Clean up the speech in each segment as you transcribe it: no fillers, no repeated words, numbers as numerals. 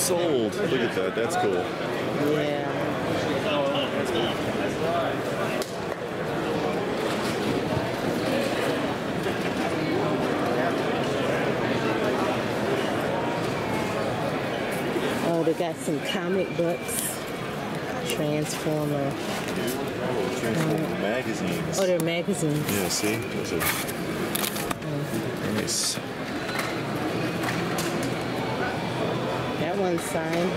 sold. Look at that. That's cool. Yeah. Oh, they got some comic books. Transformer. Transformer magazines. Oh, they're magazines. Yeah, see? Those are nice. That one's signed.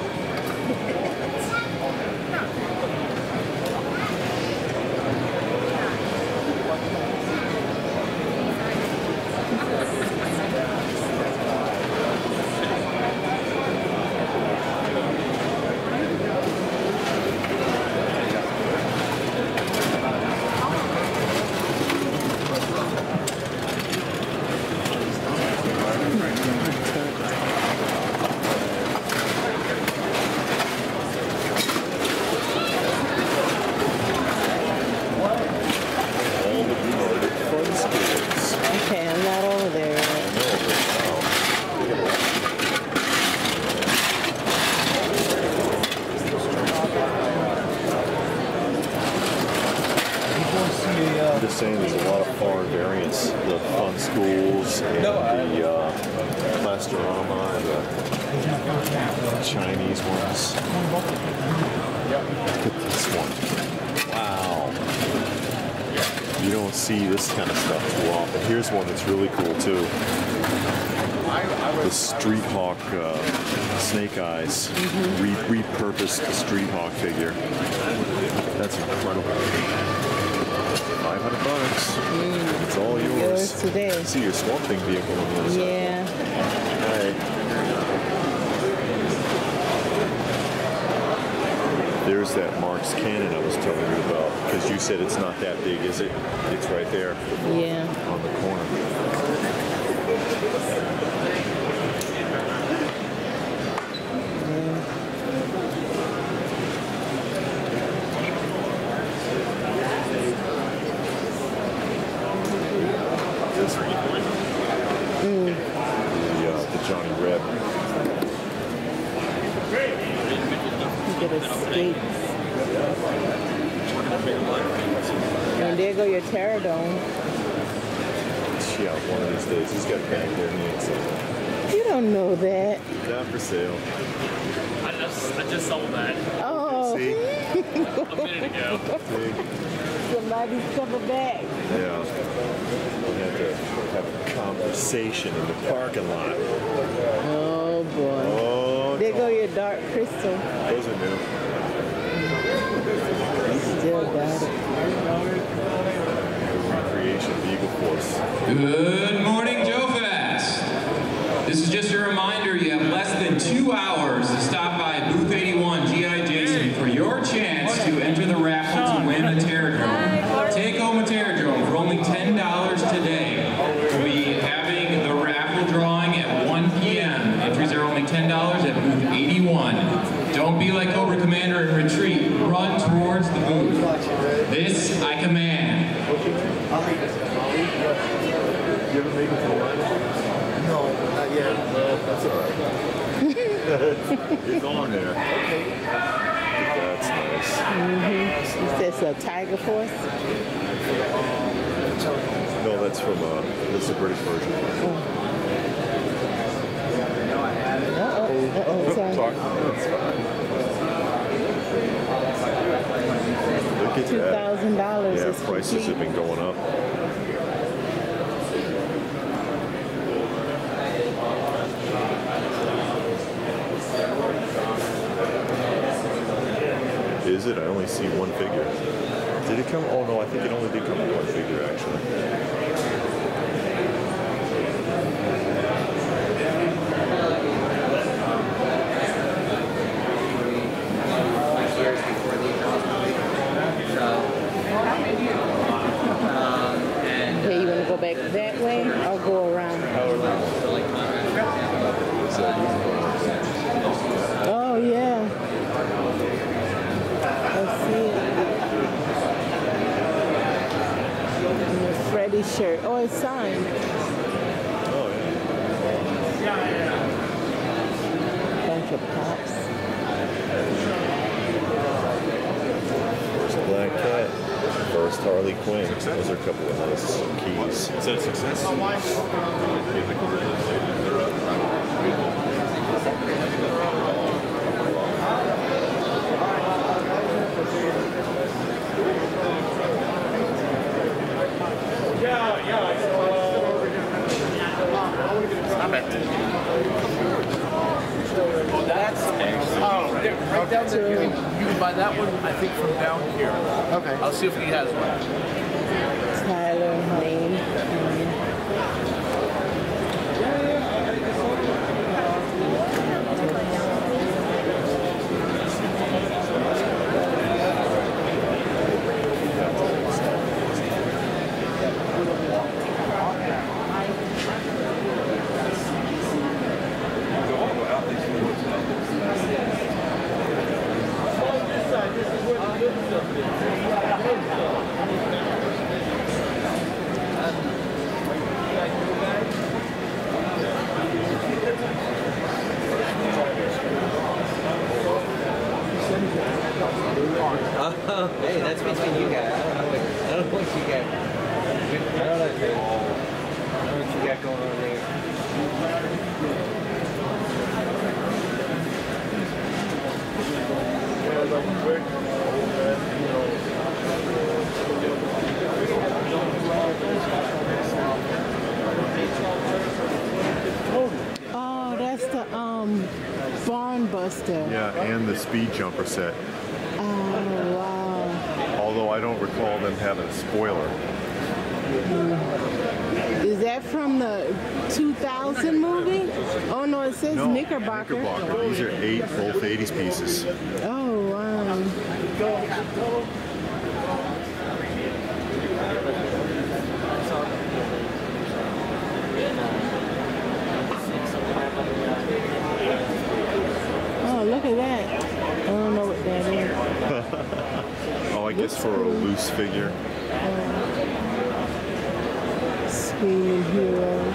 Okay, I'm not over there yet. I'm just saying there's a lot of foreign variants. The Fun Schools and the Plastorama and the Chinese ones. Look at this one. Wow. You don't see this kind of stuff too often. Here's one that's really cool too. The Street Hawk Snake Eyes. Repurposed the Street Hawk figure. That's incredible. $500. It's all yours. Today. I see your Swamp Thing vehicle on the other side. Yeah. Hi. There's that Marks cannon I was telling you about, because you said it's not that big, is it? It's right there. Yeah. On the corner. This one. The Johnny Reb. Look at the skates. And there go your Pterodon. Yeah, one of these days he's got back there and he ain't something. You don't know that. Not for sale. I just sold that Oh. See? a minute ago. See? Somebody's coming back. Yeah. We'll have to have a conversation in the parking lot. Oh boy. Oh, There go your Dark Crystal. those are new. Still got it. Recreation Eagle Force. Good morning, Joe Fest. This is just a reminder you have less than 2 hours to stop by Booth 81 G.I. Jason for your chance to enter the raffle to win a Terradrome. Take home a Terradrome for only $10 today. We'll be having the raffle drawing at 1 p.m. Entries are only $10 at Booth 81. Don't be like Cobra Commander and retreat. Run towards the booth. This I command. You ever make it to the line? No, not yet. Well, that's all right. It's on there. That's nice. Is this a Tiger Force? No, that's from, this is a British version. Sorry. Talk. That's fine. Look at that. $2,000 Yeah, is prices have complete. been going up. Is it? I only see one figure. Did it come? Oh no, I think it only did come with one figure actually. Okay, you want to go back that way or go around? Oh, yeah. Let's see it. And the Freddy shirt. Oh, it's signed. Oh yeah. Bunch of pops. Harley Quinn. Those are a couple of nice keys. Is that a success? Right down there. You can buy that one, I think, from down here. Okay. I'll see if he has one. Tyler Lane. Hey, that's between you guys. I don't know what you got. I don't know what you got going on there. Oh, that's the Barn Buster. Yeah, and the speed jumper set. Oh, wow. Although I don't recall them having a spoiler. Is that from the 2000 movie? Oh, no, it says Knickerbocker. Knickerbocker. These are both 80s pieces. Oh, wow. Oh, look at that. I don't know what that is. Oh, I guess for a loose figure. Screaming Heroes.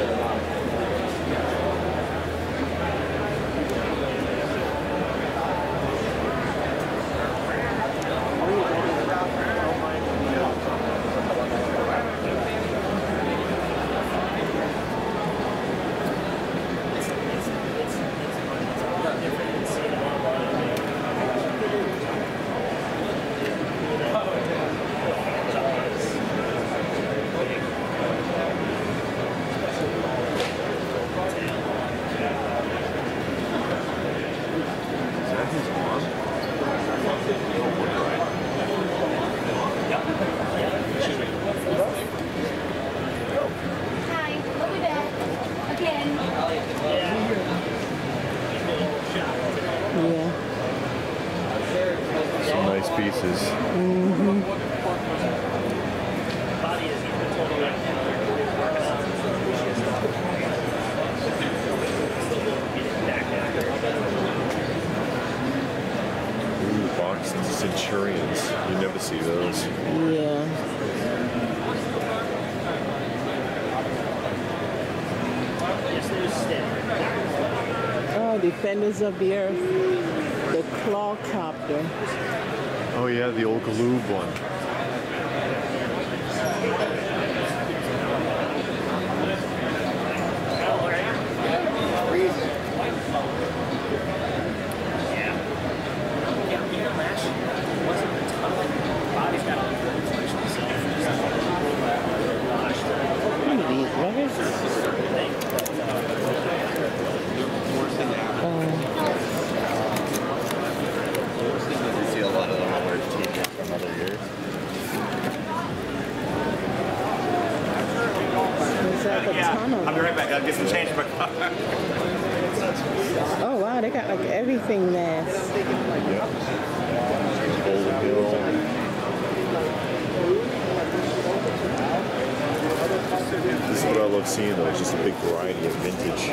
Hi, we'll be back again. Yeah. Some nice pieces. Ooh, boxed Centurions. You never see those. Yeah. Oh, Defenders of the Earth. The Clawcopter. Oh yeah, the old Galoob one. What are these? What is this? You see a lot of them on their t-shirts from other years. There's like a ton of I'll be them. right back. I'll get some change in my car. Oh wow, they got like everything mass. Golden Hill. This is what I love seeing though, it's just a big variety of vintage.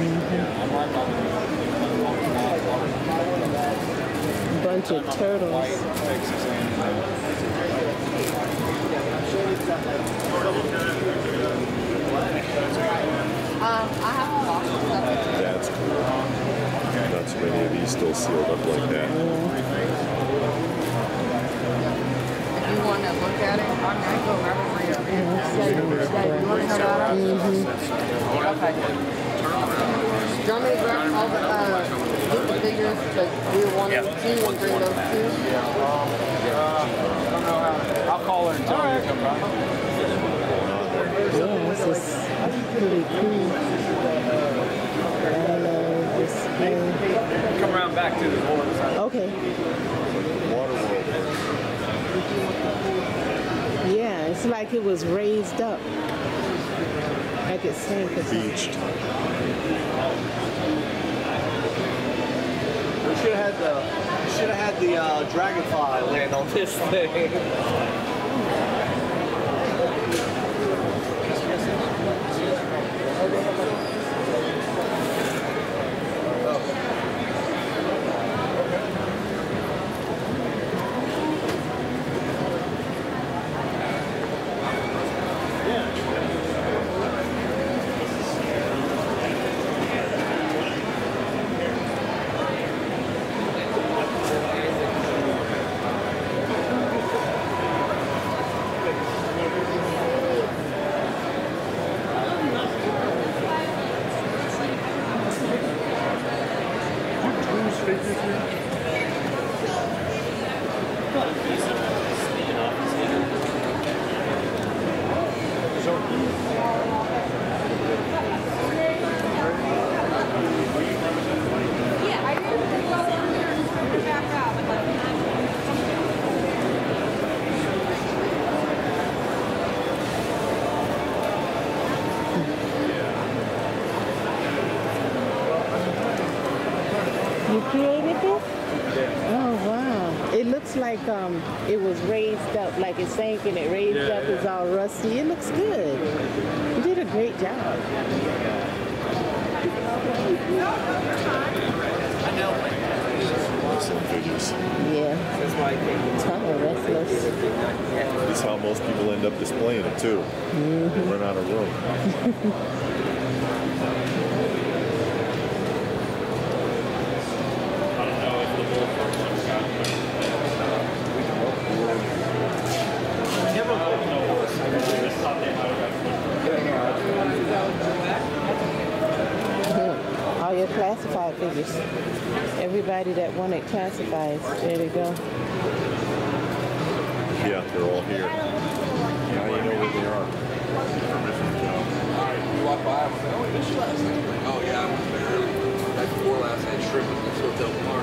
Bunch of turtles. That's cool. Not too many of these still sealed up like that. Yeah. You want to look Do you want me to grab all the figures that we want to see and bring those to? I'll call her and tell her to come by. Yeah, this is pretty cool. Come around back to the board. Okay. Waterworld. Yeah, it's like it was raised up. Like it sank or something. Beached. We should have had the dragonfly land on this thing. You created this? Oh, wow. It looks like it was raised up, like it sank and it raised up. It's all rusty. It looks good. You did a great job. Yeah. That's why I came. Ton of restless. This is how most people end up displaying it too. They run out of room. All your classified figures. Everybody that wanted classifieds, there they go. Yeah, they're all here. Now you know where they are. You walk by, I'm like, oh, this last night. Oh, yeah, I went there early. Night before last night, shrimp at this hotel bar.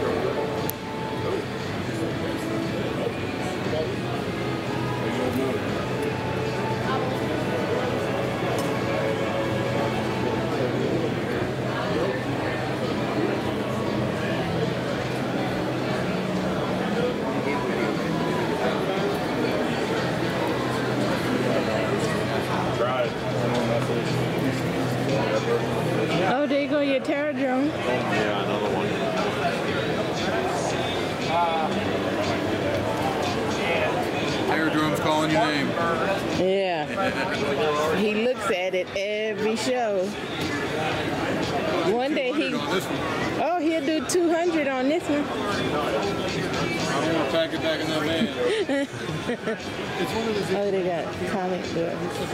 Oh, there you go, your Terradrome. Yeah, another one. Aerodrome's calling your name. Yeah. He looks at it every show. One day he... Oh, he'll do 200 on this one. I don't want to pack it back in that van. Oh, they got comic book.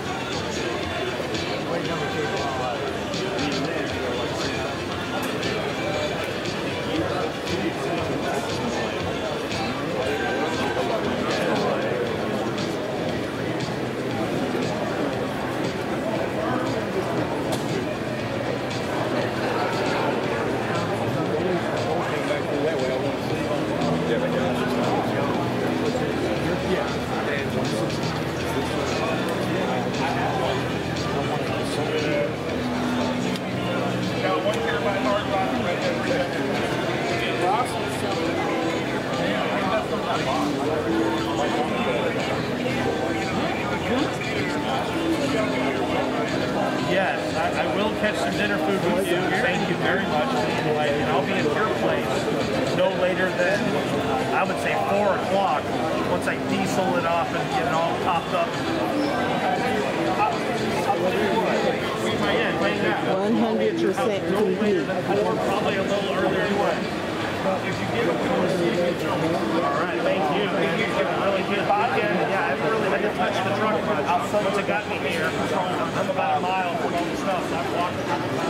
Yes, I will catch some dinner food with you. Thank you very much. And I'll be at your place no later than, I would say, 4 o'clock once I diesel it off and get it all topped up. 100% complete. Probably a little earlier anyway. If you get it, all right, thank you. Thank you. Really good podcast. Yeah, the truck, but once it got me here, I'm about a mile from all the stuff, so I'm walking.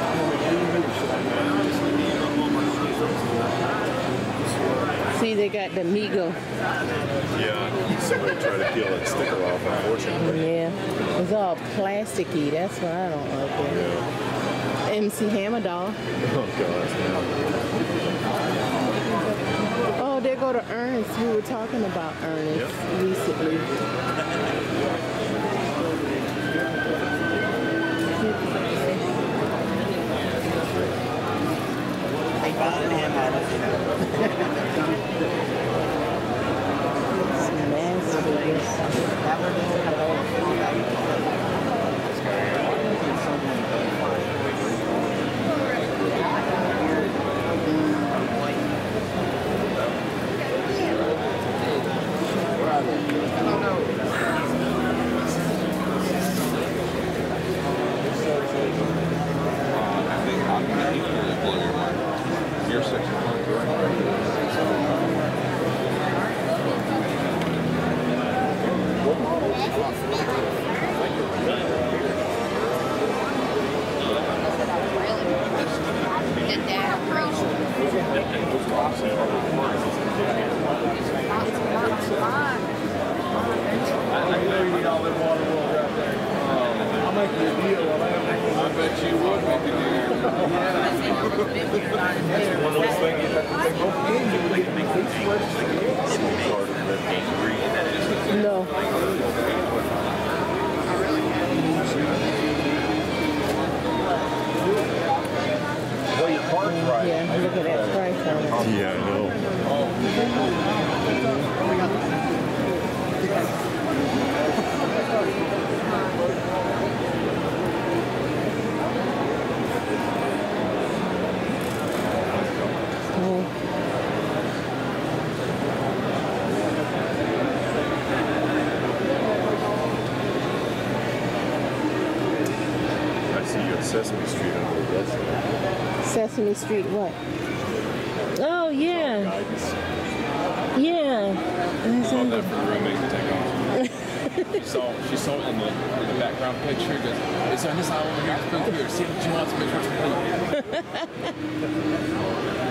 See, they got the Migo. Yeah, somebody tried to peel that sticker off, unfortunately. Yeah, it's all plasticky. That's why I don't like it. Yeah. MC Hammer doll. Oh, God. Oh, there go to Ernest. We were talking about Ernest recently. No. Well, your card's right. Yeah, look at that price on it. Yeah, I know. I see you at Sesame Street on the website. Sesame Street what? Oh, yeah. Guidance. Yeah. All that for the roommate to take off. She saw it in the background picture. Goes, it's on this aisle over here. It's both here. See what you want to make sure it's complete.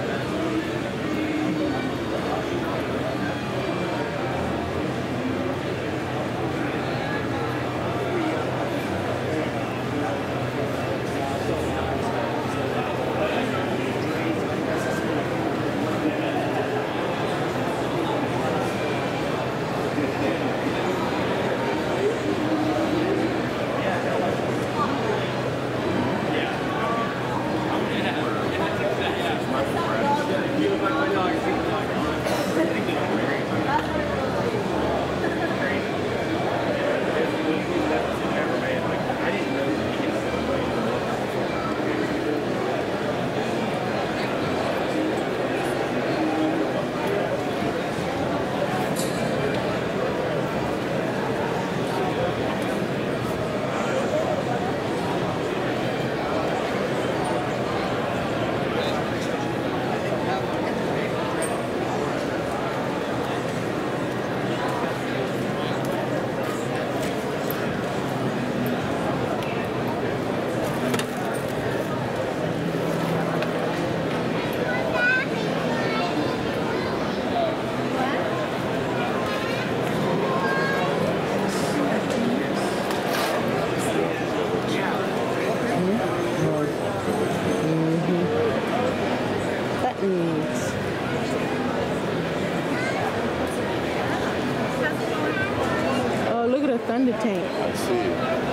Oh, look at a Thunder Tank. I see.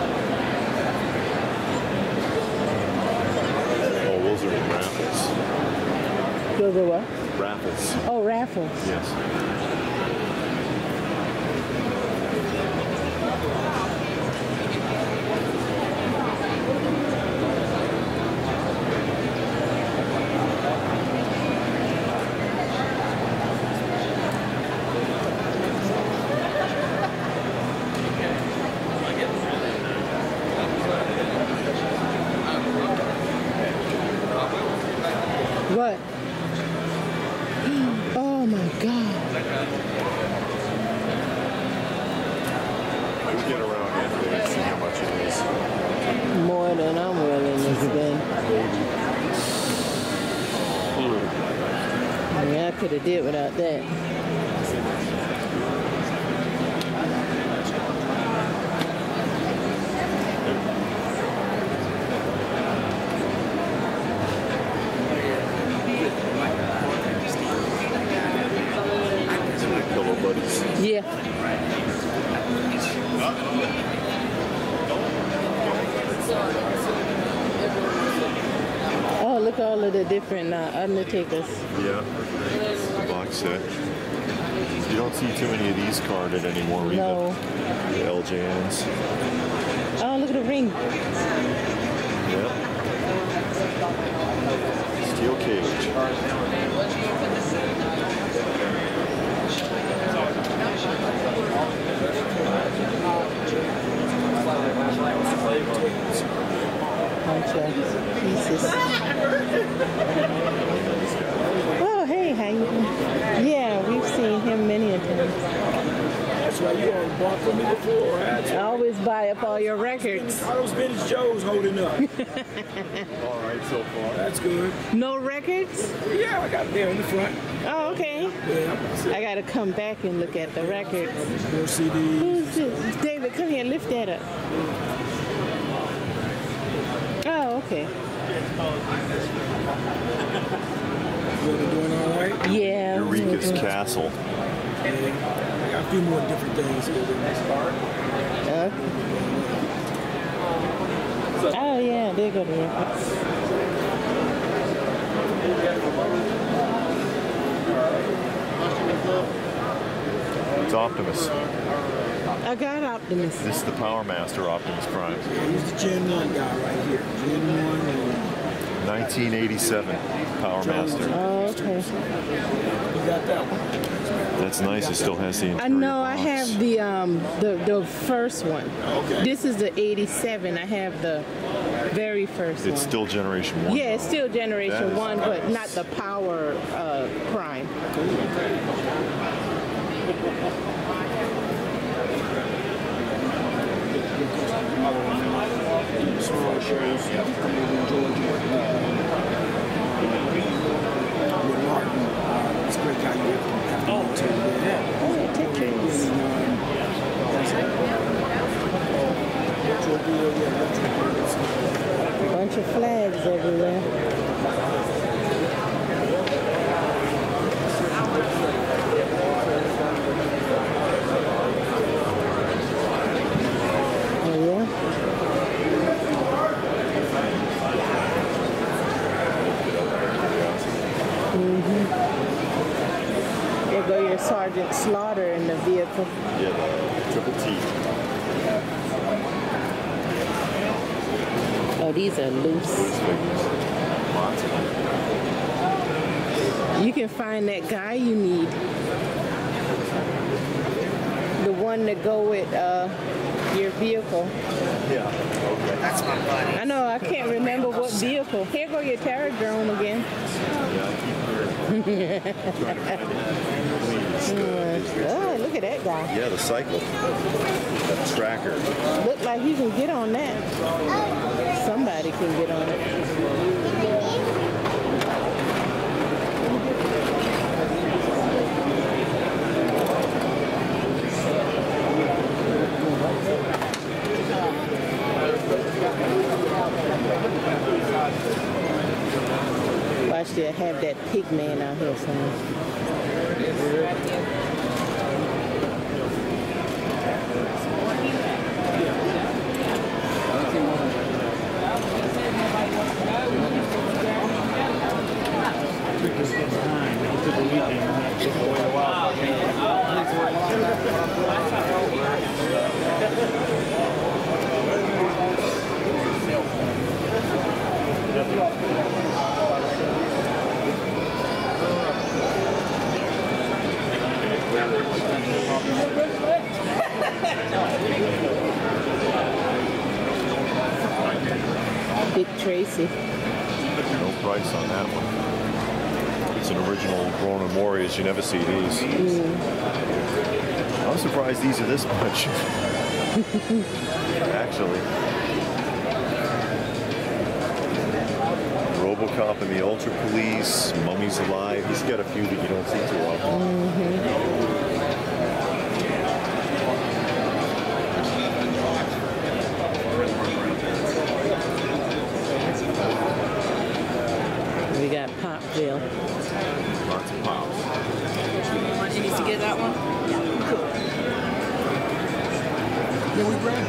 Oh, those are in raffles. Those are what? Raffles. Oh, raffles. Yes. What? Oh my God. get around Anthony and see how much it is. More than I'm willing to spend. I mean, I could have did without that. Hello, buddies. Yeah. Oh, look at all of the different Undertakers. Yeah. Box set. You don't see too many of these carded anymore either. No. The LJNs. Oh, look at the ring. Yep. Steel cage. Bunch of pieces. Oh, hey, how you doing? Yeah, we've seen him many a time. That's why you always bought from me before. I always buy up all your records. All those vintage Joes holding up. All right, so far. That's good. No records? Yeah, I got it there in the front. Oh, okay. Yeah. I gotta come back and look at the records. More CDs. Who's this? David, come here, lift that up. Oh, okay. You doing all right? Yeah. Eureka's Castle. I got a few more different things here. Oh, yeah, there go the records. It's Optimus. I got Optimus. This is the Power Master Optimus Prime. He's the Gen 1 guy right here. Gen 1. 1987 Power Master. Oh, okay. You got that one. That's nice. It still has the interior I know. box. I have the first one. Okay. This is the 87. I have the very first one. It's still Generation 1. Yeah, it's still That Generation is 1, but nice. not the Power Prime. Small shows. With Martin. It's a great guy. You have to know too. Yeah. Oh, pictures. Bunch of flags everywhere. Oh, yeah? There go your Sergeant Slaughter in the vehicle. Yeah, the Triple T. Oh, these are loose. Lots of them. You can find that guy you need. The one to go with your vehicle. Yeah. Okay. That's my buddy. I know, I can't remember what vehicle. Here go your Terradrome again. Oh, look at that guy. Yeah, the cycle. That tracker. Look like you can get on that. Somebody can get on it. Watch, they'll have that pig man out here somewhere. Dick Tracy. No price on that one. It's an original Ronin Warriors. You never see these. I'm surprised these are this much. Actually. RoboCop and the Ultra Police, Mummies Alive. He's got a few that you don't see too often. We got Popville. Lots of pops. You need to get that one? Yeah. Cool. Yeah, we ran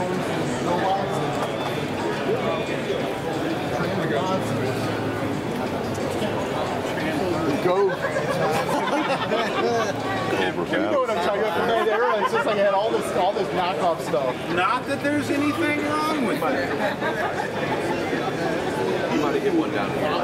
Go. You know what I'm talking about? It's just like I had all this knockoff stuff. Not that there's anything wrong with it. You might have hit one down here.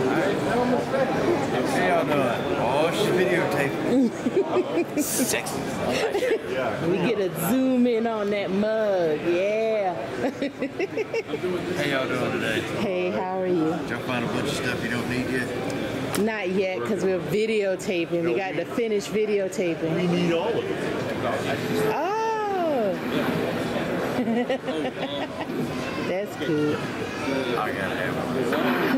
Hey, y'all doing? Oh, she's videotaping. Sexy. We get a zoom in on that mug, yeah. How y'all doing today? Hey, how are you? Did y'all find a bunch of stuff you don't need yet? Not yet, because we're videotaping. We got to finish videotaping. We need all of it. Oh! That's cool. I gotta have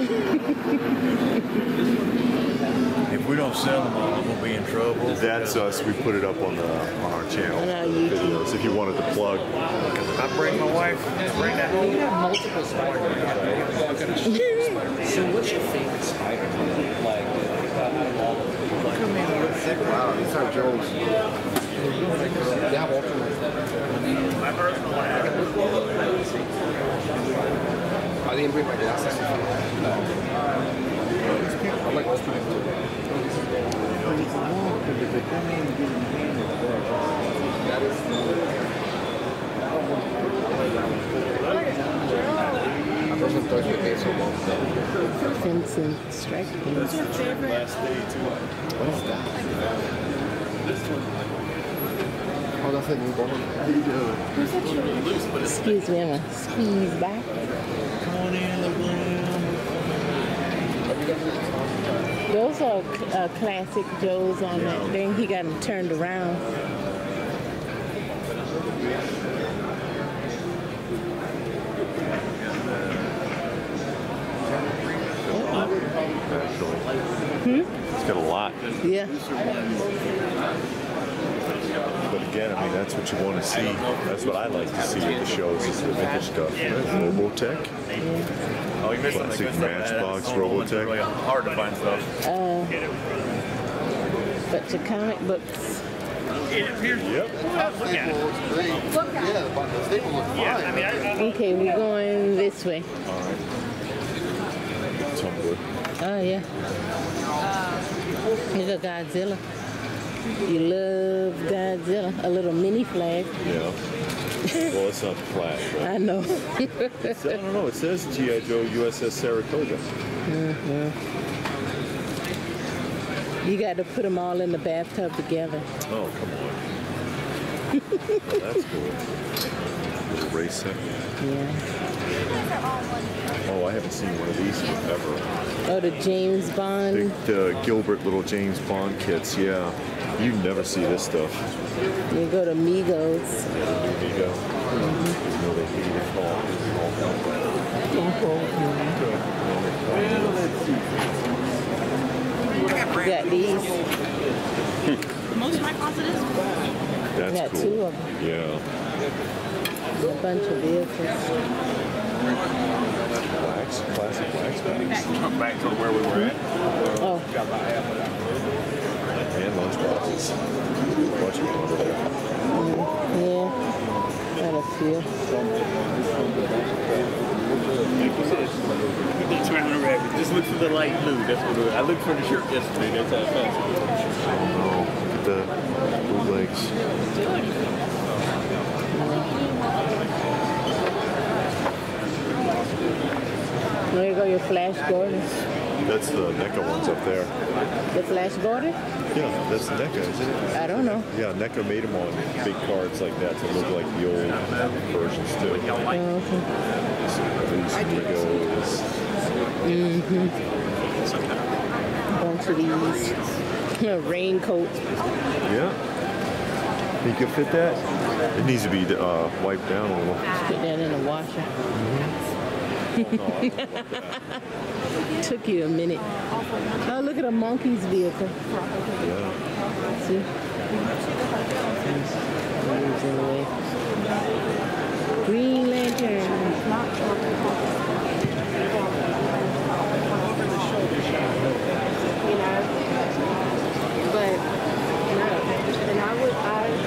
them. If we don't sell them all, I'm gonna be in trouble. That's us. We put it up on our channel videos. If you wanted to plug. I bring my wife. Bring that. You have multiple Spider-Man. So what's your favorite Spider-Man? Like, all of them. Wow, these are Joe's. Yeah, Walter. My personal one. I didn't bring my glasses. I like this one. Vincent Strike. What's your favorite? Last day too. What is that? This one. Oh, that's a new one. Excuse me, I'm going to squeeze back. Those are classic Joe's on that thing. He got them turned around. It's got a lot. Yeah. But again, I mean, that's what you want to see. That's what I like to see at the shows, is the vintage stuff. Robotech. Oh, you missed Classic Matchbox, Robotech. Really hard to find stuff. But your comic books. Yep. Look at it. Look at it. Yeah, the staple looks fine. Yeah, I mean, Okay, we're going this way. Tumblr. Oh, yeah. Here's a Godzilla. You love Godzilla. A little mini flag. Yeah. Well, it's not flat. But I know. I don't know. It says G.I. Joe USS Saratoga. You got to put them all in the bathtub together. Oh, come on. Oh, that's cool. Little racer. Yeah. Oh, I haven't seen one of these ever. Oh, the James Bond. The Gilbert little James Bond kits, yeah. You never see this stuff. You go to Migos. Migo. You know they hate it You got these. Most of my closet is. That's You got cool. 2 of them. Yeah. A bunch of vehicles. Wax, classic wax bags. Jump back to where we were at. Oh. Got about half of that. And lunchboxes. A bunch of them over there. Yeah. Got a few. Just look for the light blue. That's what it is. I looked for the shirt yesterday. That's how I found it. Oh no. Look at the bootlegs. There you go, your Flash Gordon. That's the NECA ones up there. The Flash Gordon? Yeah, that's NECA, isn't it? I don't know. Yeah, NECA made them on big cards like that to look like the old versions too. Oh, okay. Legos. Bunch of these. Raincoats. Yeah. You can fit that? It needs to be wiped down a little. Put that in the washer. Took you a minute. Oh, look at a monkey's vehicle. Yeah. See? Moves in the way. Green Lantern. You know, but no, and I would,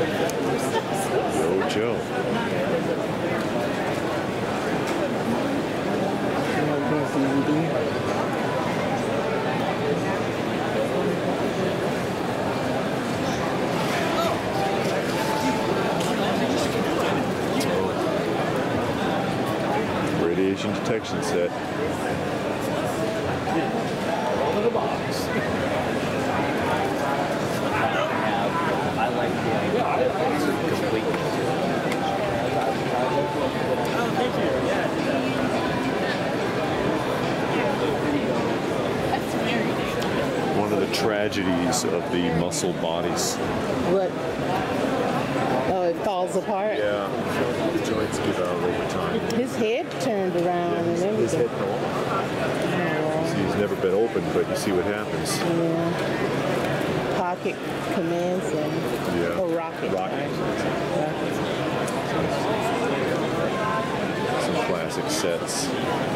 Oh, Joe. Radiation detection set. Roll the box. I like the idea that it's complete. Oh, thank you. Yeah. One of the tragedies of the muscle bodies. what? Oh, it falls apart? Yeah. The joints give out over time. His head turned around and His everything. head fell. See, he's never been open, but you see what happens. Yeah. Pocket commands and Yeah. oh, rocket. Rocket. Rockets. Some classic sets.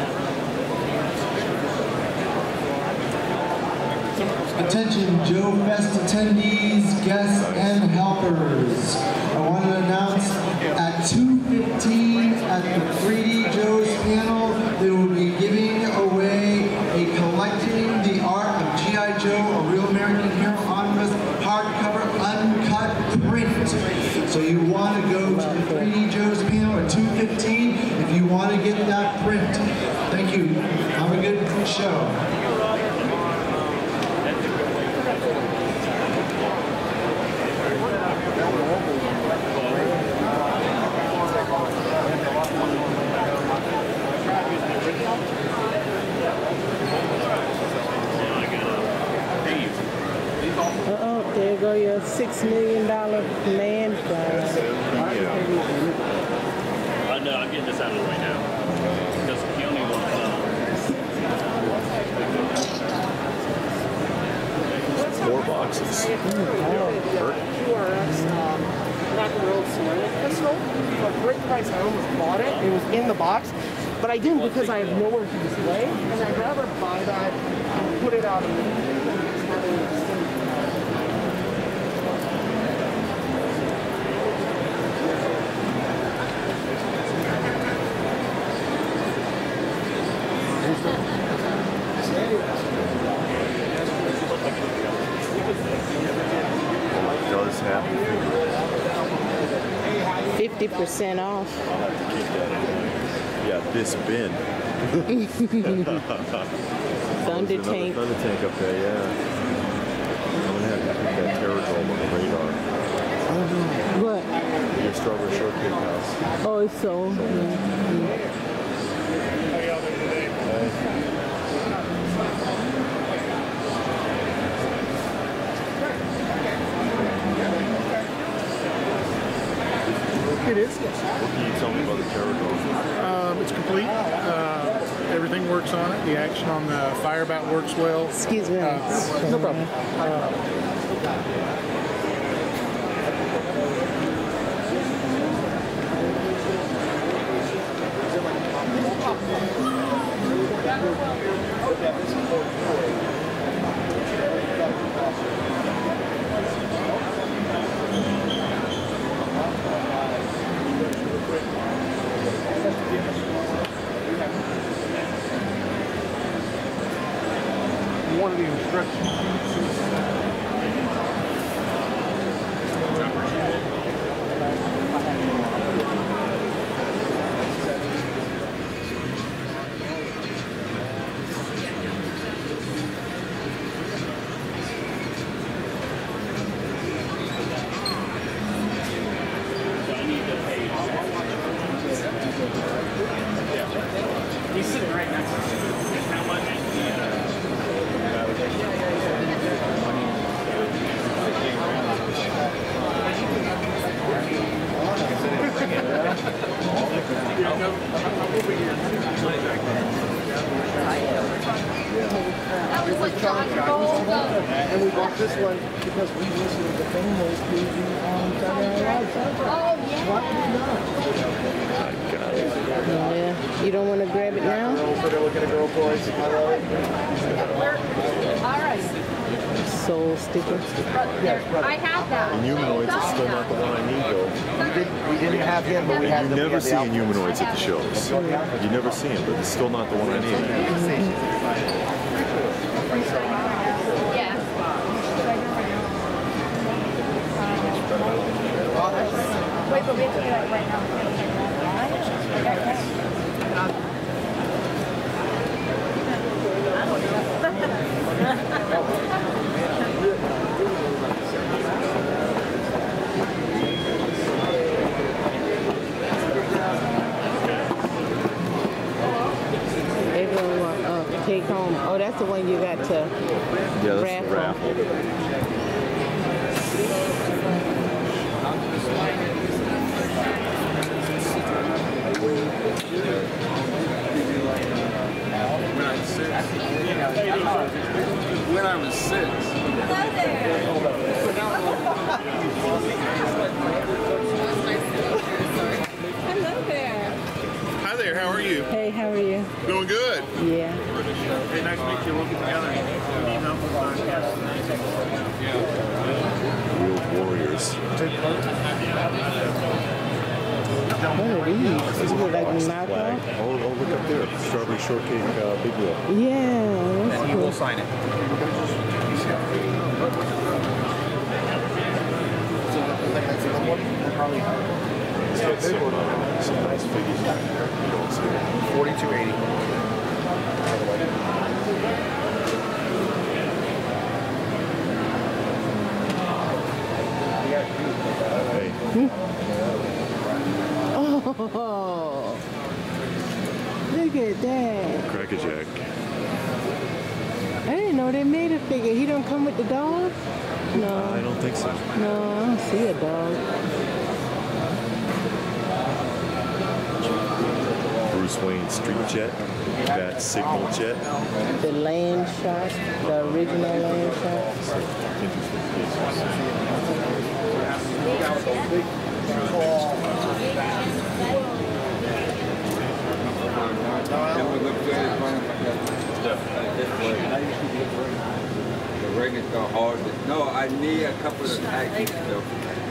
Attention Joe Fest attendees, guests, and helpers. I want to announce at 2:15 at the 3D Joe's panel, they will be giving away a Collecting the Art of G.I. Joe, a Real American Hero Omnibus hardcover uncut print. So you want to go to the 3D Joe's panel at 2:15 if you want to get that print. Thank you. Have a good show. Uh-oh, there go your $6 million man prize. No, I'm getting this out of the way now. Because he only wants Four boxes. QRX Rock and Roll Ceramic Pistol for a great price. I almost bought it. It was in the box, but I didn't because I have nowhere to display, and I'd rather buy that and put it out in the It does have 50% off. Yeah, this bin. Thunder There's Tank. another Thunder Tank up there, yeah. I'm gonna have to put that Terror Dome on the radar. What? Your Strawberry Shortcake House. Oh, it's sold. It is, yes. What can you tell me about the Terror Dome? It's complete. Everything works on it. The action on the Firebat works well. Excuse me. No problem. One of the instructions. He's sitting right next to me. How much? this one because we listened to the famous TV on Saturday Night Live. Oh, yeah. Why would we not? Yeah. You don't want to grab it now? Looking at girl toys. I love it. All right. Soul sticker. I have that. Inhumanoids is still not the one I need, though. We didn't have him, but we had You them. never see Inhumanoids at the shows. You never see them, but it's still not the one I need. Yeah. Wait, but we have to do it right Take home. Oh, that's the one you got to Yeah, that's the raffle. When I was 6. Hello there. Hi there, how are you? Hey, how are you? Doing good. Yeah. Hey, nice to meet you. We'll get together. Real warriors. What are these? Is it like knockoff? Oh, look up there. Strawberry shortcake big wheel. Yeah, that's cool. We'll sign it. Some nice figures. You don't see it. 4280. Hey. Oh, look at that. Crackerjack. I didn't know they made a figure. He don't come with the dog? No. I don't think so. No, I don't see a dog. Bruce Wayne Street Jet. Bat Signal Jet. The land shark, the original land shark. The ring is so hard. No, I need a couple of packages though.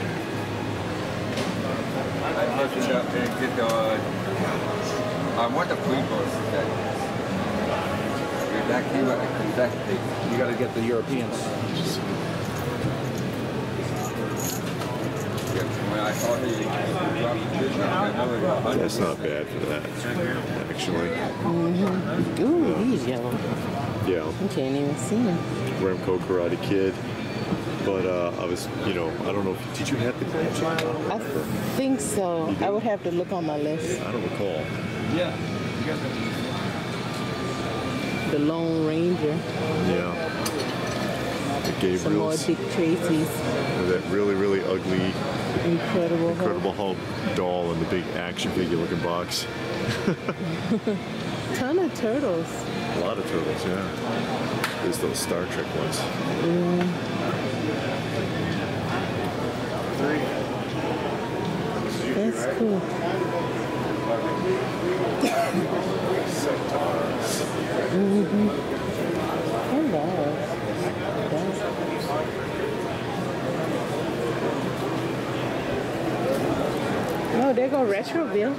I messed it up and get the. I want the pre-book set. That came out exactly. You got to get the Europeans. When I saw That's not bad for that, actually. Mm-hmm. Ooh, he's yellow. Yeah. You can't even see him. Remco Karate Kid. But I was, I don't know. Did you have the collection? I think so. I would have to look on my list. I don't recall. Yeah. The Lone Ranger. Yeah. The Gabriels. Some more Dick Tracy's. That really, really ugly Incredible Hulk doll in the big action figure looking box. Ton of turtles. A lot of turtles, yeah. There's those Star Trek ones. That's cool. Oh, there go Retroville.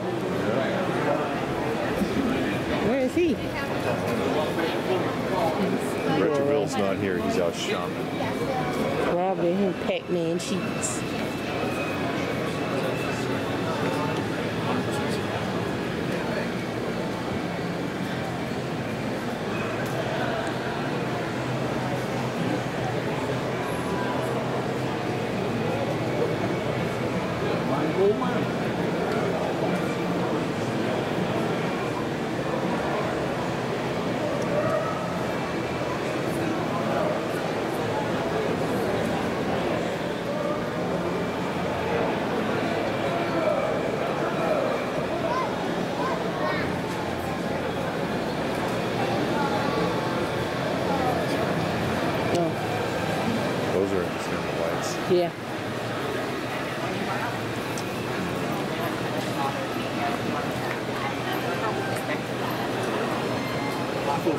Where is he? Retroville's not here. He's out shopping. Probably him Pac-Man sheets.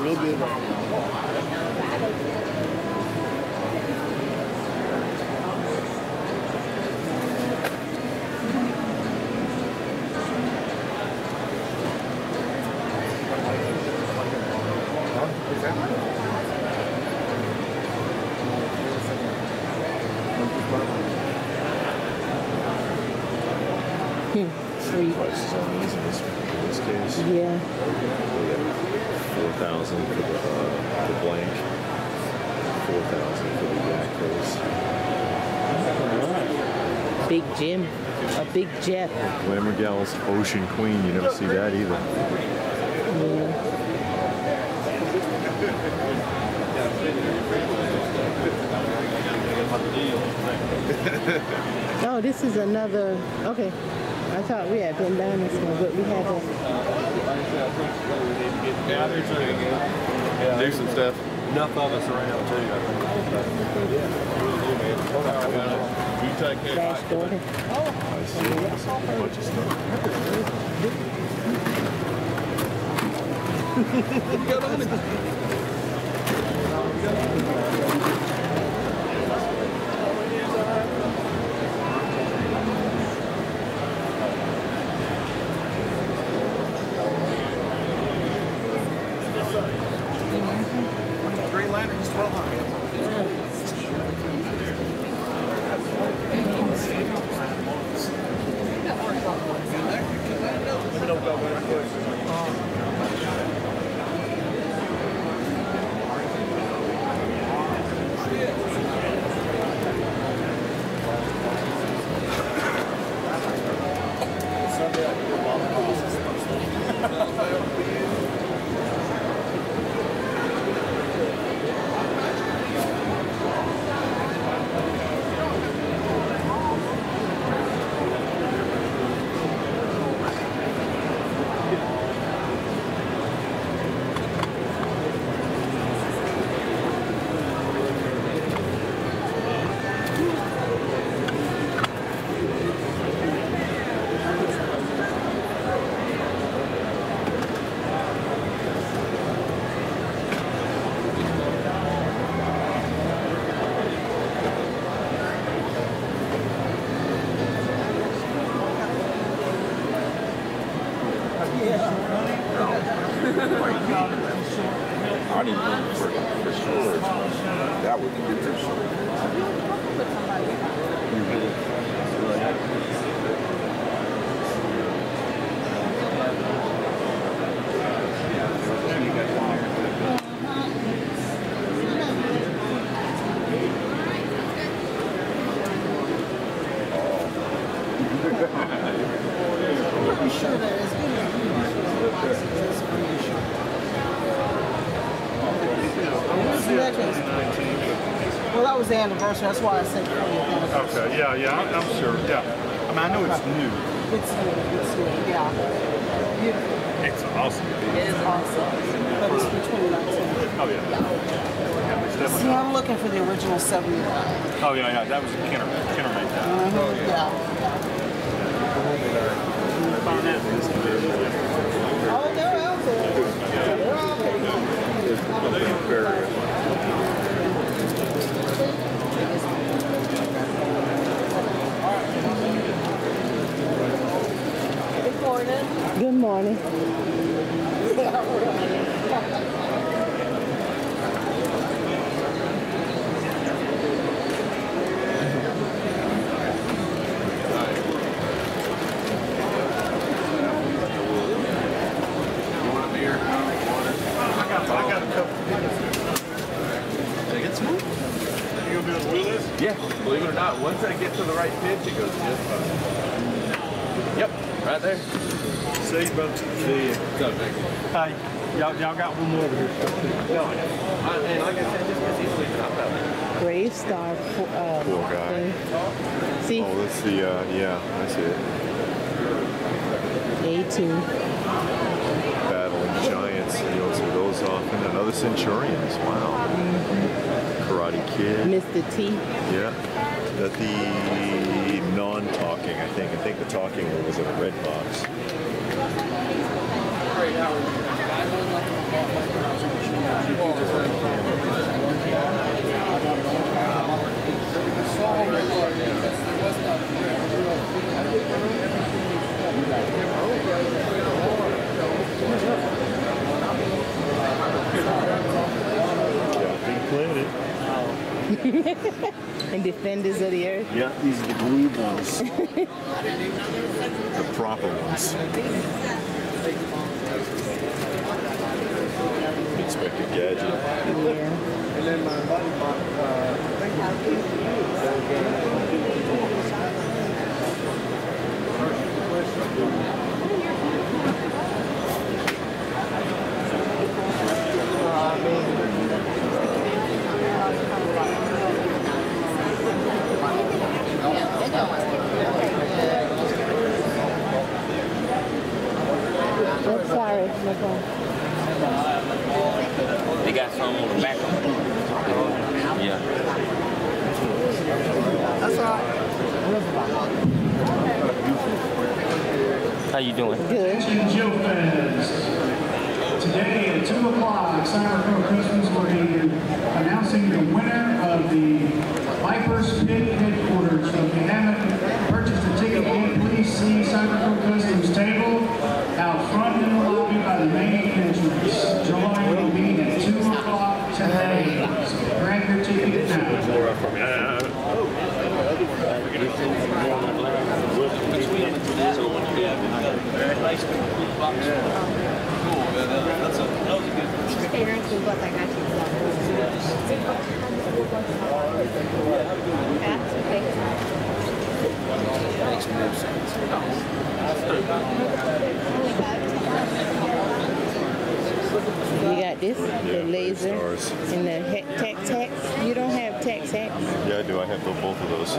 real good. Sweet. Prices on these in this case. Yeah. 4,000 for the blank. 4,000 for the Yakos. Big Jim. A big Jeff. Glamour Gal's Ocean Queen. You never see that either. Oh, this is another. Okay. I thought we had been down this one, but we had to. Do some stuff. Enough of us around too. You take care. Dash Gordon. I see. A bunch of stuff. Green Lantern's 1,200. I need one for sure. That would be good for sure. I'm sure that is good. What's the necklace? Well, that was the anniversary. That's why I said 40th. Okay, yeah, I'm sure. Yeah. I mean, I know it's new. It's new, yeah. Beautiful. It's awesome. It is awesome. But it's for 2019. Oh, yeah. Yeah, it's definitely See, I'm looking for the original 79. Oh, yeah, that was a Kenner made that. Yeah. Oh, they're out there. They're out there. Good morning. Good morning. Yeah, believe it or not, once I get to the right pitch, it goes just fine. Yep, right there. See you, brother. See you. Hey, y'all got one more over here. And like I said, just because he's leaving, I'm not leaving. Brave Star. Cool guy. See? Oh, that's the, yeah, I see it. A2. Battling Giants. You don't see those often. Another Centurions. Wow. Karate Kid. Mr. T. Yeah. That the non-talking, I think. I think the talking one was in a red box. And Defenders of the Earth. Yeah, these are the glued ones. The proper ones. Inspector Gadget. Yeah. And then my buddy bought, Oh, sorry, no problem. They got some on the back of it. Yeah. That's all right. How you doing? Good. Joe Fest. Today at 2 o'clock, Cyberco Customs will be announcing the winner of the Vipers Pit headquarters. So if you haven't purchased a ticket yet, please see Cyberco Customs table out front in the lobby by the main entrance. Drawing will be at 2 o'clock today. So grab your ticket now. Makes no sense. You got this, the laser, and the tax. You don't have tax hacks? Yeah, I do. I have both of those.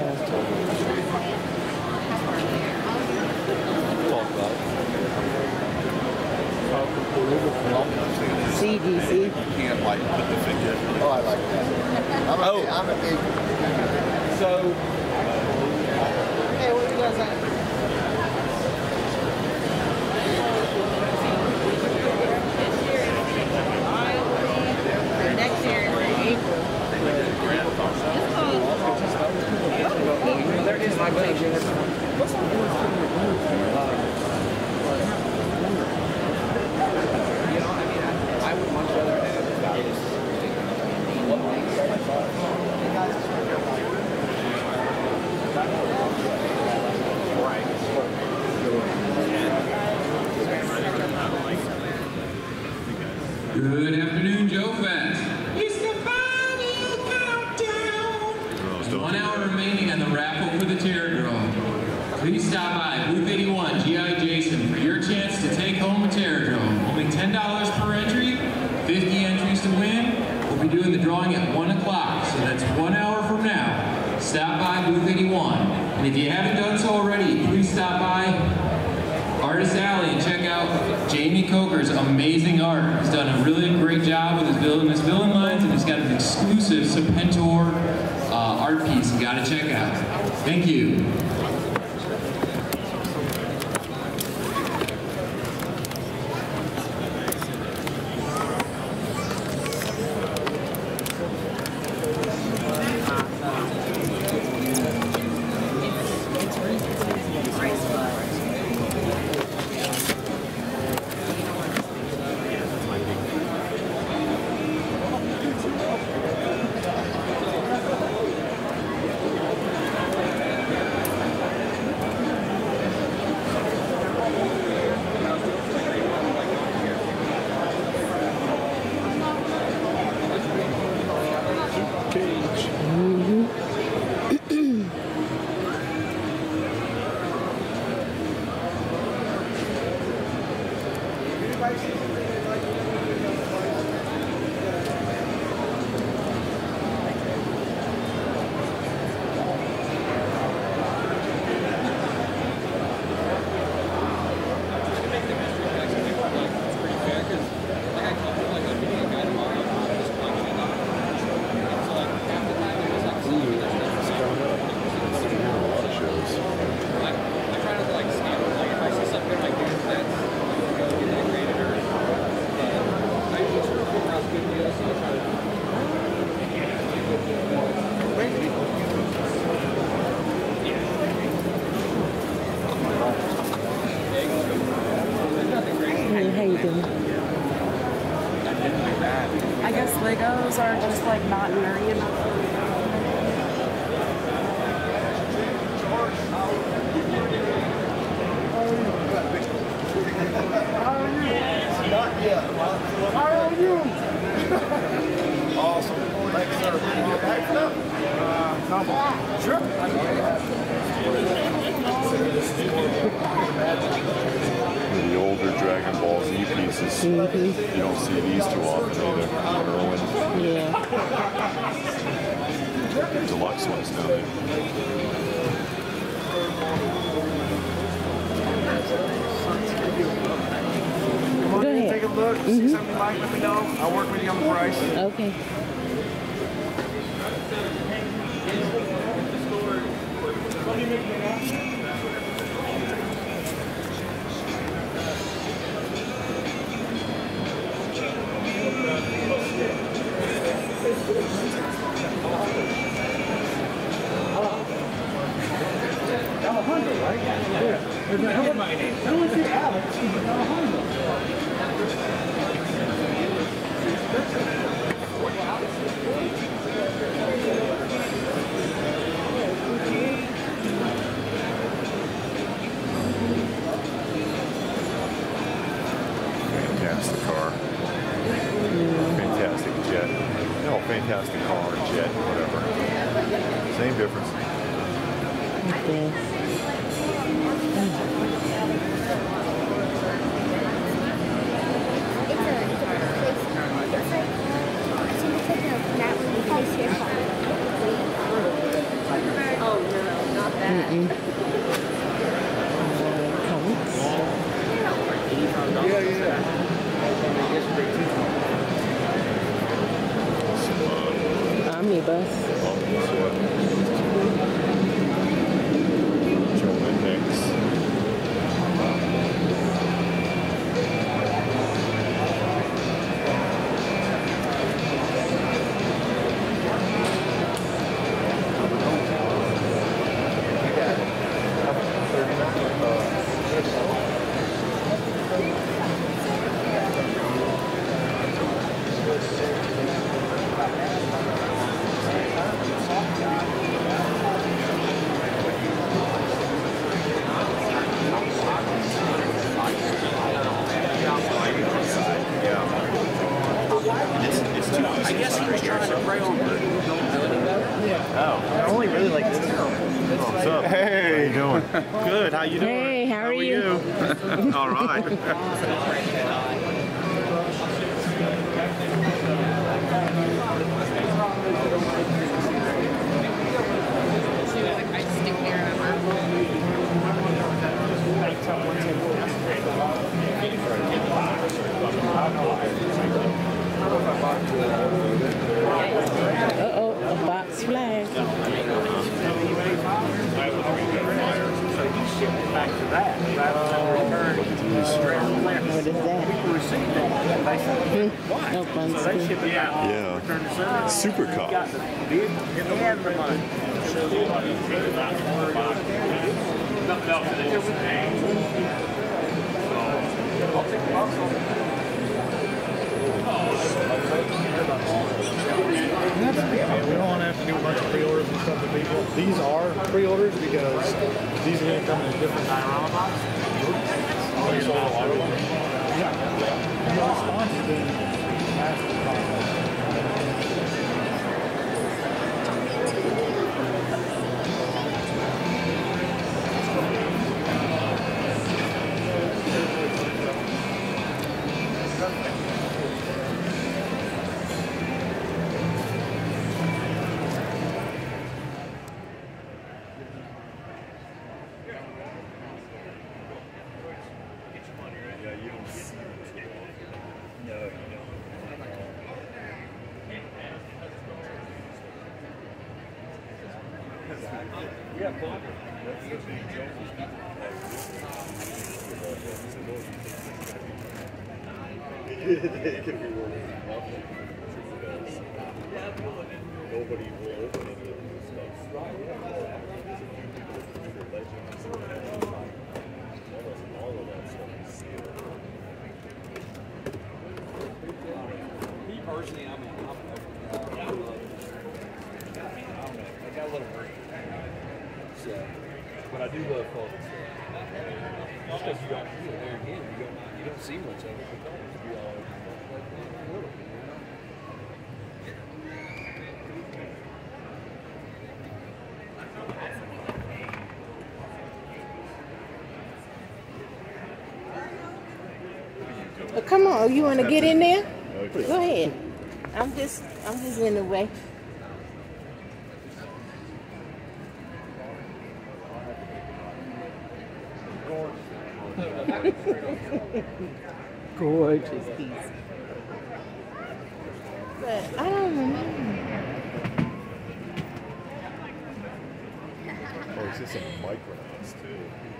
Talk about CGC. You can't like put the finger. Oh, I like that. I'm a big. So. Hey, what you guys like? Next year, April. There is my buddy. I would much rather have Good afternoon, Joe Fest. It's the final countdown. 1 hour remaining on the raffle for the Terror Drone. Please stop by Booth 81 G.I. Jason for your chance to take home a Terror Drone. Only $10 per entry, 50 entries to win. We'll be doing the drawing at 1 o'clock, so that's 1 hour from now. Stop by Booth 81. And if you haven't done so already, please stop by Artist Alley and check out Jamie Coker's amazing art. He's done a really great job with his villain lines, and he's got an exclusive Serpentor art piece you gotta check out. Thank you. looking. I guess Legos are just like not nerdy enough. Not yet. How are you? Awesome. Thanks, sir. Come on. Sure. The older Dragon Ball Z pieces. You don't see these too often either. Irwin. Yeah. Deluxe ones down there. Come on in, take a look. See something you like, let me know. I'll work with you on the price. Okay. Alejandro, right? Yeah. I don't see Alex. Alejandro. Fantastic car. Fantastic jet. No, fantastic car, jet, whatever. Same difference. Okay. Oh no, not that. Omnibus. Jonah Hex. I guess he was trying to prey on her. Oh. I only really like this. What's up? Hey, how you doing? Good. How you doing? Hey, how are you? All right. Uh-oh, a box flag. Back to that. Rather than return straight from there. What is that? People receive it. They say, why? No fun So they ship it back. Yeah. Return to service. Super car. Got the bid and the money. Nothing else in We don't want to have to do a bunch of pre-orders and stuff to people. These are pre-orders because these are going to come in a different diorama box. Oh, you sold a lot of them? Yeah. And the response has been massive. Nobody will open any of this stuff. Almost all of that stuff is sealed. personally, I got a little break. So, but I do love folded stuff. Just because you don't, there again, you don't see much of it because you all like little. Come on, you want to get in there? Okay. Go ahead. I'm just in the way. Gorgeous piece. But I don't remember. Oh, it's just in Micronauts too.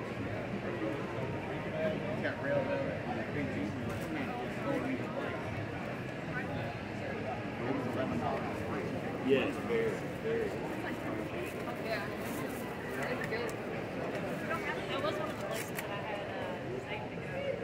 Yes, very, very. Yeah. It's good. That was one of the places that I had saved to go.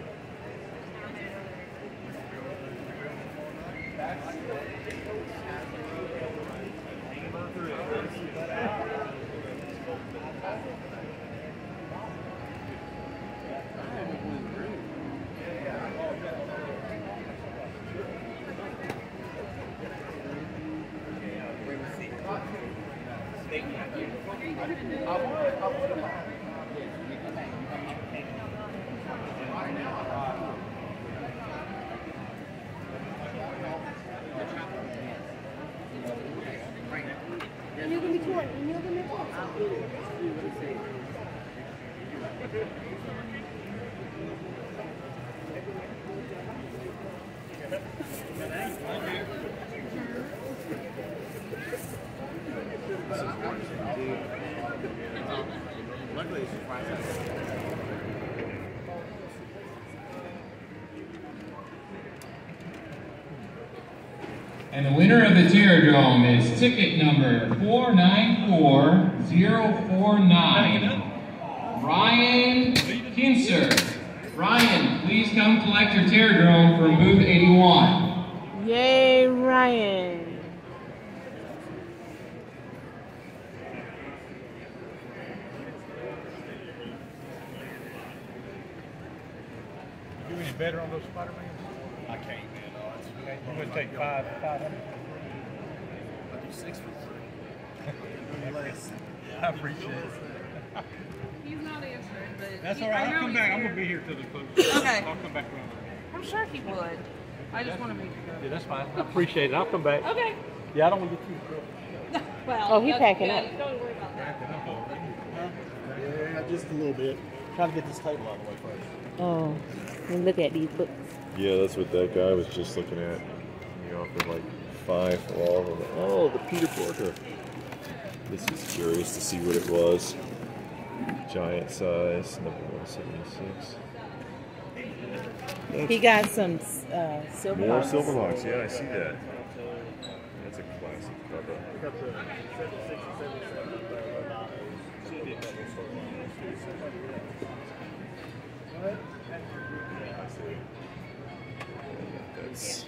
And the winner of the Terrordrome is ticket number 494049, Ryan Kinser. Ryan, please come collect your Terrordrome from booth 81. Yay, Ryan. You any better on those Spider-Mans? I can't, man. I'm going to take 500. I'll do 6 for free. I appreciate it. He's not answering, but That's all right. I'll come back. I'm going to be here till the close. Okay. I'll come back around. I'm sure he would. I just want to make sure. Yeah, that's fine. I appreciate it. I'll come back. Okay. Yeah, I don't want to get too Well, Oh, he's packing up. Don't worry about that. Yeah, just a little bit. Trying to get this table out of the way first. Oh, and look at these books. Yeah, that's what that guy was just looking at. He offered like 5 for all of them. Oh, the Peter Porker. This is curious to see what it was. Giant size, number 176. He got some silver. More Silverhawks, yeah, I see that. That's a classic cover. That's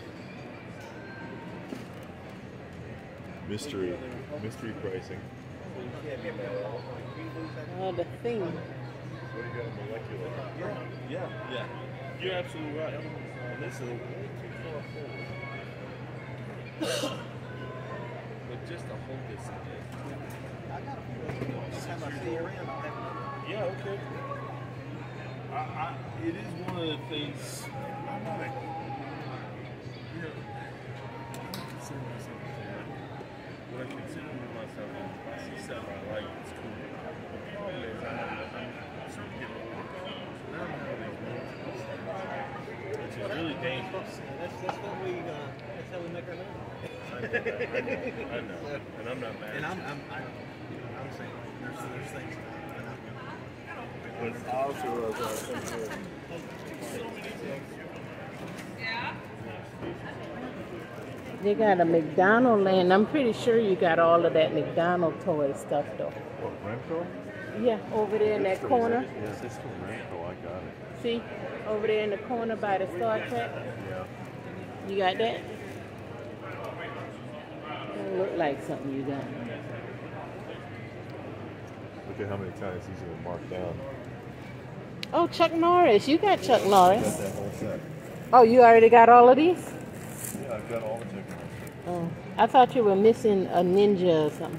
mystery pricing. Oh, the thing. What do you got, molecular? Yeah. You're absolutely right. And this is way too far forward. But just to hold this in there. Yeah, okay. It is one of the things. I'm not a. You know, I don't consider myself a fan. What I consider myself is if I see something I like, it's cool. The problem is I'm starting to get older. Now I'm having these moments, which is really dangerous. That's what we. That's how we make our living. I know, and I'm not mad. And I'm saying there's things that I'm not gonna. But I also realize They got a McDonald land. I'm pretty sure you got all of that McDonald toy stuff though. What, Remco? Yeah, over there in that corner. Yes, it's from Remco, I got it. See? Over there in the corner by the Star Trek. Yeah. You got that? don't look like something you got. Look at how many times these have been marked down. Oh, Chuck Norris. You got Chuck Norris. I got that whole set. Oh, you already got all of these? Yeah, I've got all the Chuck Norris. Oh, I thought you were missing a ninja or something.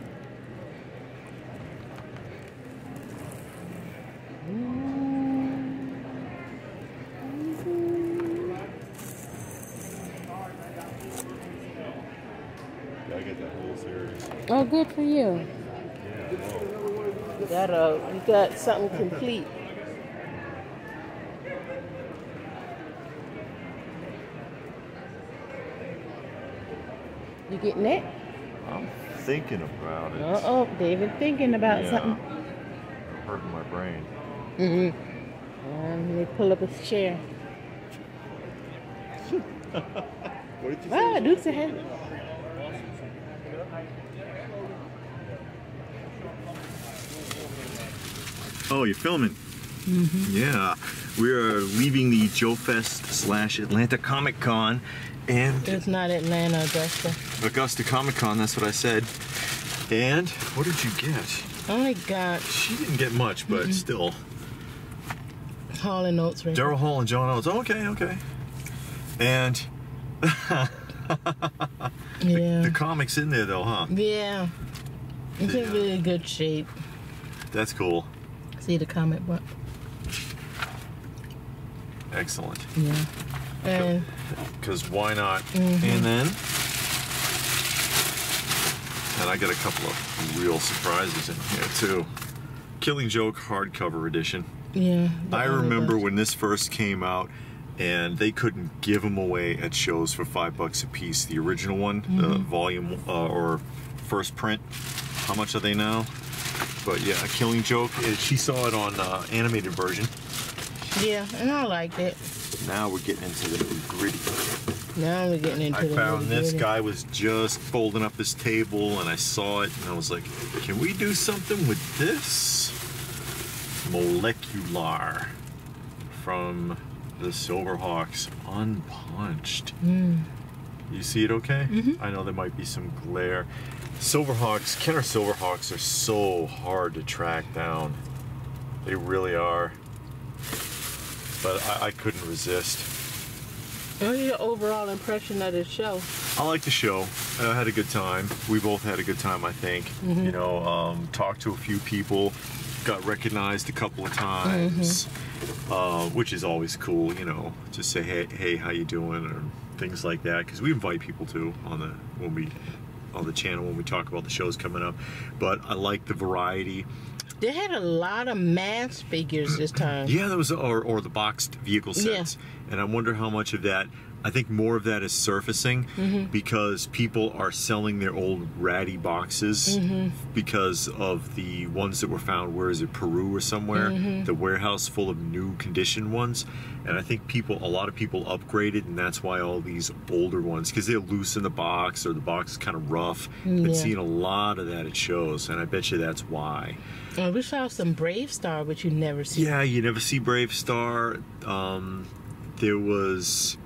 Yeah, I get that whole series. Oh, good for you. Yeah, You got something complete. You getting it? I'm thinking about it. Uh-oh, David thinking about something. Hurting my brain. Let me pull up his chair. What did you say? Ah, Duke's ahead. Oh, you're filming? Yeah. We're leaving the Joe Fest / Atlanta Comic Con, and It's not Atlanta, Augusta. Augusta Comic Con, that's what I said. And what did you get? I only got She didn't get much, but still. Hall and Oates right Daryl Hall and John Oates. Okay, okay. And the comic's in there though, huh? Yeah. It's in really good shape. That's cool. See the comic book? Excellent. Yeah. And Because why not? And then, and I got a couple of real surprises in here too. Killing Joke hardcover edition. yeah. I remember when this first came out, and they couldn't give them away at shows for $5 a piece. The original one, the volume or first print. How much are they now? But yeah, Killing Joke. She saw it on animated version. Yeah, and I liked it. Now we're getting into the nitty-gritty. Now we're getting into I the found this nitty-gritty. guy was just folding up his table, and I saw it, and I was like, can we do something with this? Molecular from the Silverhawks Unpunched. You see it okay? I know there might be some glare. Silverhawks, Kenner Silverhawks are so hard to track down. They really are. But I couldn't resist. What is your overall impression of the show? I like the show. I had a good time. We both had a good time, I think. You know, talked to a few people, got recognized a couple of times, which is always cool, you know, just say, hey, how you doing, or things like that, because we invite people too on the channel when we talk about the shows coming up. But I like the variety. They had a lot of mass figures this time. Yeah, there was, or the boxed vehicle sets. And I wonder how much of that, I think more of that is surfacing because people are selling their old ratty boxes because of the ones that were found, where is it, Peru or somewhere, the warehouse full of new conditioned ones. And I think a lot of people upgraded, and that's why all these older ones, because they're loose in the box or the box is kind of rough. Been seeing a lot of that at shows, and I bet you that's why. We saw some Brave Star, which you never see. Yeah, you never see Brave Star. There was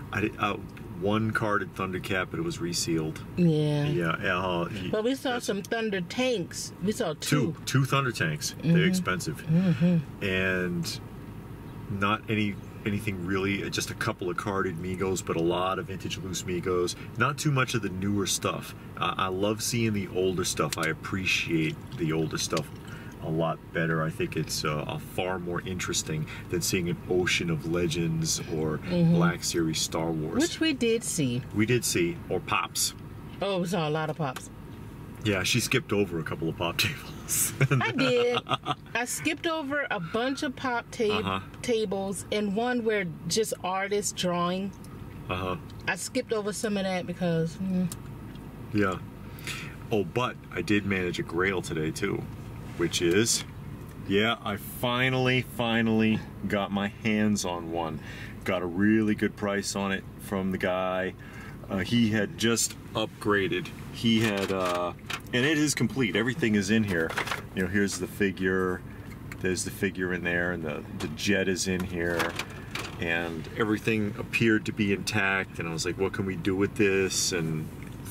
one carded Thundercat, but it was resealed. Yeah. But we saw some Thunder Tanks. We saw two Thunder Tanks. They're expensive. And not anything really, just a couple of carded Migos, but a lot of vintage loose Migos. Not too much of the newer stuff. I love seeing the older stuff. I appreciate the older stuff a lot better. I think it's far more interesting than seeing an ocean of Legends or Black Series Star Wars. Which we did see. We did see, or Pops. Oh, we saw a lot of Pops. Yeah, she skipped over a couple of Pop tables. I did. I skipped over a bunch of Pop tables and one where just artists drawing. I skipped over some of that because... Yeah. Oh, but I did manage a Grail today too, which is, yeah, I finally got my hands on one. Got a really good price on it from the guy. He had just upgraded. He had, and it is complete. Everything is in here. You know, here's the figure. There's the figure in there, and the jet is in here. And everything appeared to be intact. And I was like, what can we do with this? And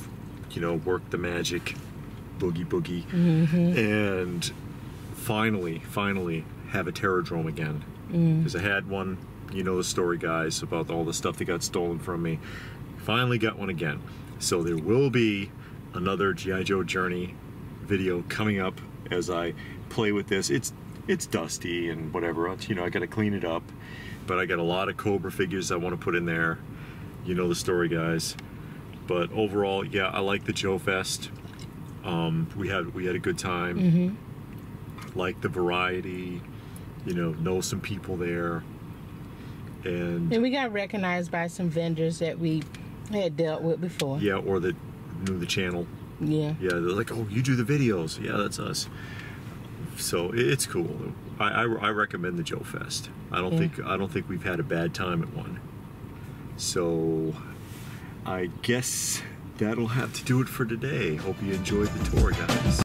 you know, work the magic, boogie boogie, and finally have a Terrordrome again. Because I had one, you know the story, guys, about all the stuff that got stolen from me. Finally got one again. So there will be another G.I. Joe Journey video coming up as I play with this. It's dusty and whatever, you know, I gotta clean it up, but I got a lot of Cobra figures I want to put in there. You know the story, guys. But overall, yeah, I like the Joe Fest. We had a good time. Like the variety, you know some people there, and we got recognized by some vendors that we had dealt with before. Yeah, or that knew the channel. Yeah, they're like, oh, you do the videos. Yeah, that's us. So it's cool. I recommend the Joe Fest. I don't think we've had a bad time at one. So I guess that'll have to do it for today. Hope you enjoyed the tour, guys.